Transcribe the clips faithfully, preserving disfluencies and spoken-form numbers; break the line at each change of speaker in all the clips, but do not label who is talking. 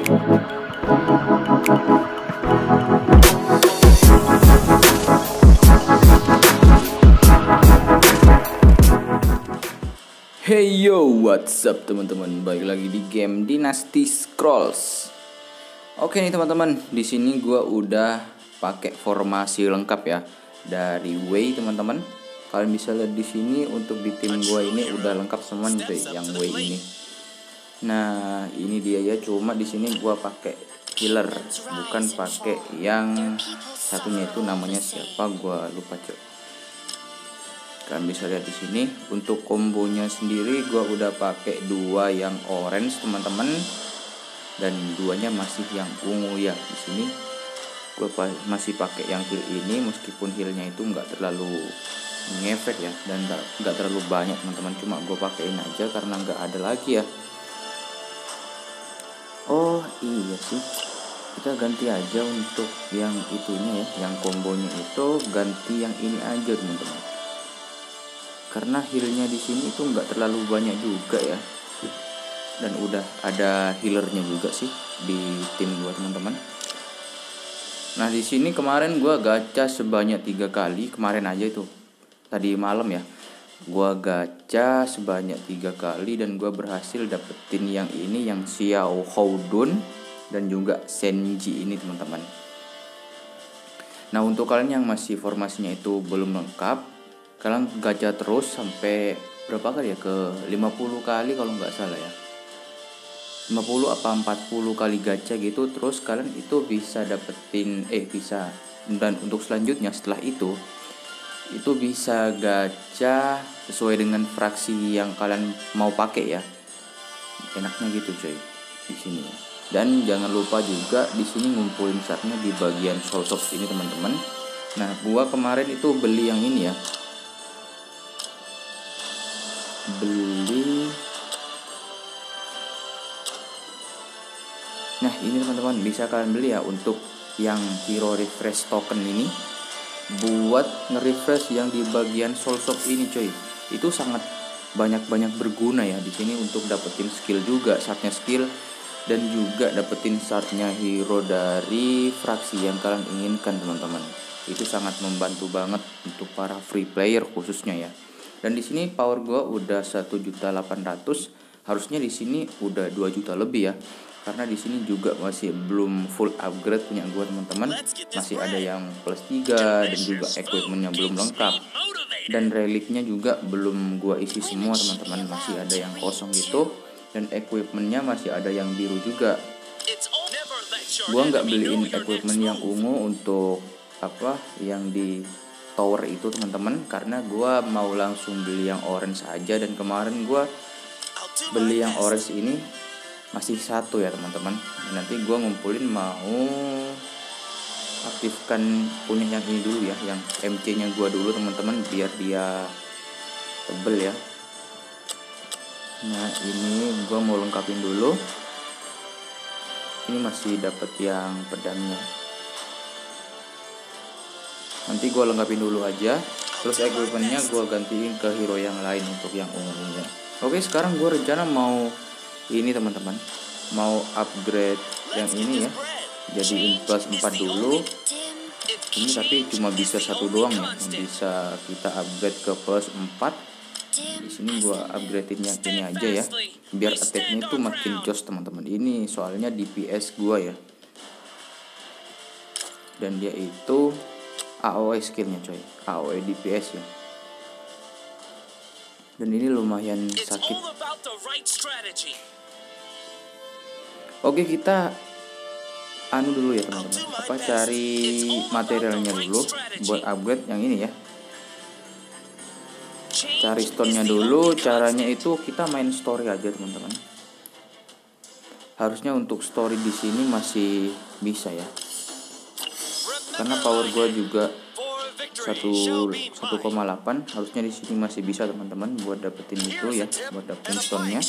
Hey yo, what's up teman-teman? Balik lagi di game Dynasty Scrolls. Oke nih teman-teman, di sini gua udah pakai formasi lengkap ya dari Wei teman-teman. Kalian bisa lihat di sini untuk di tim gua ini udah lengkap semua nih yang Wei ini. Nah, ini dia ya, cuma di sini gua pakai healer, bukan pakai yang satunya itu namanya siapa gua lupa coy. Kalian bisa lihat di sini untuk kombonya sendiri gua udah pakai dua yang orange teman-teman, dan duanya masih yang ungu ya. Di sini gua pa- masih pakai yang heal ini, meskipun healnya itu nggak terlalu ngefek ya, dan nggak terlalu banyak teman-teman, cuma gua pakein aja karena nggak ada lagi ya. Oh iya sih, kita ganti aja untuk yang itunya ya, yang kombonya itu ganti yang ini aja teman-teman. Karena healnya di sini itu nggak terlalu banyak juga ya, dan udah ada healernya juga sih di tim gua teman-teman. Nah di sini kemarin gua gacha sebanyak tiga kali, kemarin aja itu tadi malam ya, gua gacha sebanyak tiga kali dan gua berhasil dapetin yang ini, yang Xiao Houdun dan juga Senji ini teman-teman. Nah untuk kalian yang masih formasinya itu belum lengkap, kalian gacha terus sampai berapa kali ya, ke lima puluh kali kalau nggak salah ya, lima puluh apa empat puluh kali gacha gitu, terus kalian itu bisa dapetin eh bisa dan untuk selanjutnya setelah itu itu bisa gacha sesuai dengan fraksi yang kalian mau pakai ya, enaknya gitu coy di sini. Dan jangan lupa juga di sini ngumpulin startnya di bagian soul shop ini teman-teman. Nah gua kemarin itu beli yang ini ya, beli nah ini teman-teman, bisa kalian beli ya untuk yang hero refresh token ini buat nge-refresh yang di bagian soul shop ini coy. Itu sangat banyak-banyak berguna ya di sini untuk dapetin skill juga, startnya skill, dan juga dapetin startnya hero dari fraksi yang kalian inginkan teman-teman. Itu sangat membantu banget untuk para free player khususnya ya. Dan di sini power gua udah satu juta delapan ratus, harusnya di sini udah dua juta lebih ya. Karena di sini juga masih belum full upgrade punya gua teman-teman. Masih ada yang plus tiga dan juga equipmentnya belum lengkap. Dan reliknya juga belum gua isi semua teman-teman, masih ada yang kosong gitu. Dan equipmentnya masih ada yang biru juga. Gua nggak beliin equipment yang ungu untuk apa yang di tower itu teman-teman, karena gua mau langsung beli yang orange aja. Dan kemarin gua beli yang orange ini masih satu ya teman-teman. Nanti gua ngumpulin mau aktifkan punya yang ini dulu ya, yang M C nya gua dulu teman-teman, biar dia tebel ya. Nah ini gua mau lengkapin dulu. Ini masih dapat yang pedangnya, nanti gue lengkapin dulu aja. Terus equipmentnya gue gantiin ke hero yang lain untuk yang ungu-ungunya. Oke sekarang gue rencana mau ini teman-teman, mau upgrade yang ini ya, jadi plus empat dulu. Ini tapi cuma bisa satu doang ya, bisa kita upgrade ke plus empat. Di sini gue upgradein yang ini aja ya, biar attacknya itu makin jos teman-teman. Ini soalnya D P S gue ya, dan dia itu A O E skillnya coy, A O E D P S ya. Dan ini lumayan sakit. Oke kita anu dulu ya teman-teman, apa cari materialnya dulu buat upgrade yang ini ya. Cari stone-nya dulu. Caranya itu kita main story aja teman-teman. Harusnya untuk story di sini masih bisa ya, karena power gue juga satu koma delapan, harusnya di sini masih bisa teman-teman buat dapetin itu ya, buat dapetin stone-nya.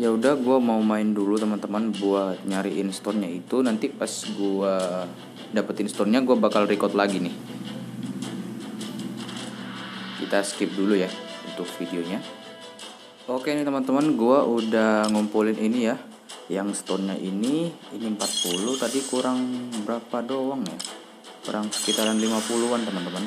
Ya udah, gue mau main dulu teman-teman buat nyariin stone-nya itu. Nanti pas gue dapetin stone-nya gue bakal record lagi nih. Kita skip dulu ya untuk videonya. Oke nih teman-teman, gue udah ngumpulin ini ya. Yang stone-nya ini ini empat puluh, tadi kurang berapa doang ya? Kurang sekitaran lima puluhan teman-teman.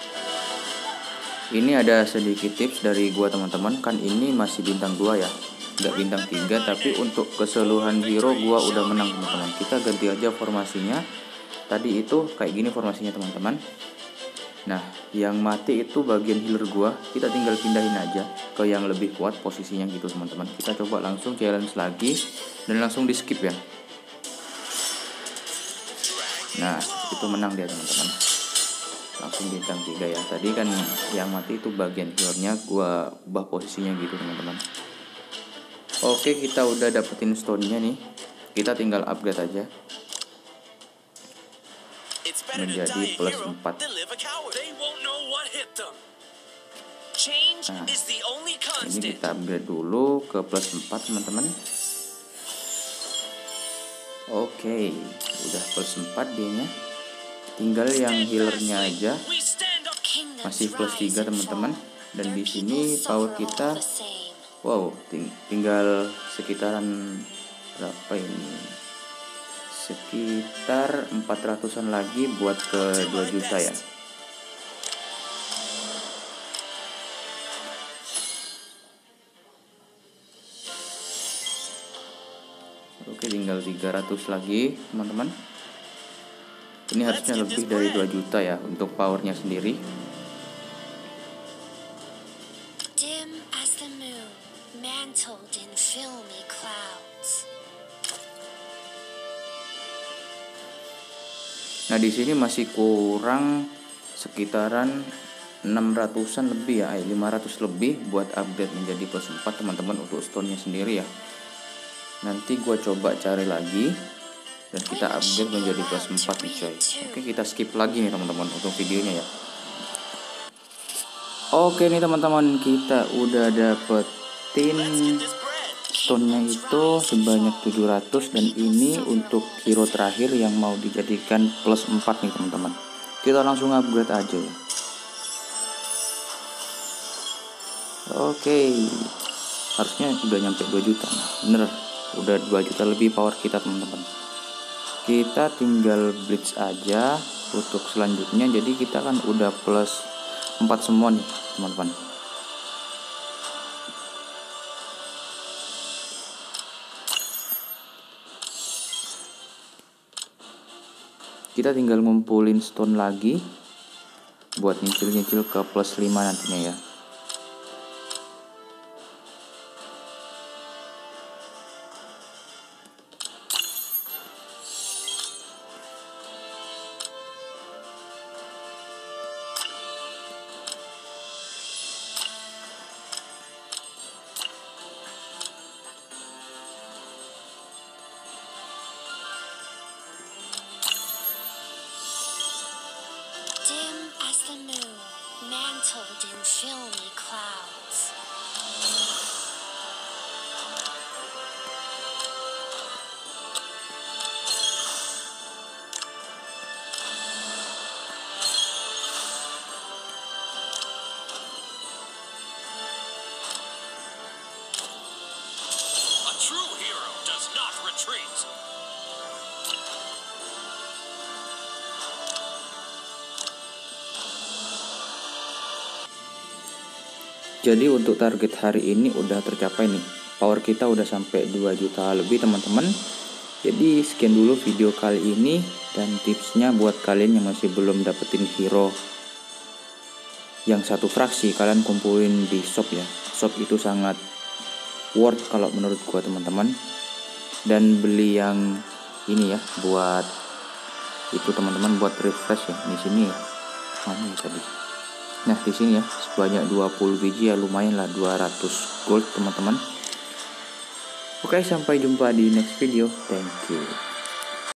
Ini ada sedikit tips dari gue teman-teman. Kan ini masih bintang dua ya, nggak bintang tiga, tapi untuk keseluruhan hero gua udah menang teman-teman. Kita ganti aja formasinya. Tadi itu kayak gini formasinya teman-teman. Nah, yang mati itu bagian healer gua, kita tinggal pindahin aja ke yang lebih kuat posisinya gitu teman-teman. Kita coba langsung challenge lagi dan langsung di skip ya. Nah, itu menang dia teman-teman. Langsung bintang tiga ya. Tadi kan yang mati itu bagian healernya, gua ubah posisinya gitu teman-teman. Oke, kita udah dapetin stone-nya nih. Kita tinggal upgrade aja menjadi plus empat. Nah, ini kita upgrade dulu ke plus empat teman-teman. Oke, udah plus empat dianya. Tinggal yang healernya aja masih plus tiga teman-teman. Dan di sini power kita wow, ting tinggal sekitaran berapa ini? Sekitar empat ratusan lagi buat ke dua juta ya. Oke, tinggal tiga ratus lagi teman-teman. Ini harusnya lebih dari dua juta ya untuk powernya sendiri. Nah, di sini masih kurang sekitaran enam ratusan lebih ya, eh, lima ratus lebih buat upgrade menjadi plus empat teman-teman untuk stone-nya sendiri ya. Nanti gue coba cari lagi dan kita upgrade menjadi plus empat nih coy. Oke, kita skip lagi nih teman-teman untuk videonya ya. Oke nih teman-teman, kita udah dapetin stone-nya itu sebanyak tujuh ratus. Dan ini untuk hero terakhir yang mau dijadikan plus empat nih teman-teman. Kita langsung upgrade aja ya. Oke, harusnya udah nyampe dua juta. Nah, bener, udah dua juta lebih power kita teman-teman. Kita tinggal blitz aja untuk selanjutnya. Jadi kita kan udah plus empat semua nih teman-teman. Kita tinggal ngumpulin stone lagi buat nyicil-nyicil ke plus lima nantinya ya.
Mantled in filmy clouds.
A true hero does not retreat.
Jadi untuk target hari ini udah tercapai nih. Power kita udah sampai dua juta lebih teman-teman. Jadi sekian dulu video kali ini dan tipsnya buat kalian yang masih belum dapetin hero yang satu fraksi, kalian kumpulin di shop ya. Shop itu sangat worth kalau menurut gua teman-teman. Dan beli yang ini ya buat itu teman-teman, buat refresh ya di sini ya. Mana ya tadi? Nah, di sini ya sebanyak dua puluh biji ya, lumayan lah, dua ratus gold teman-teman. Oke, sampai jumpa di next video. Thank you.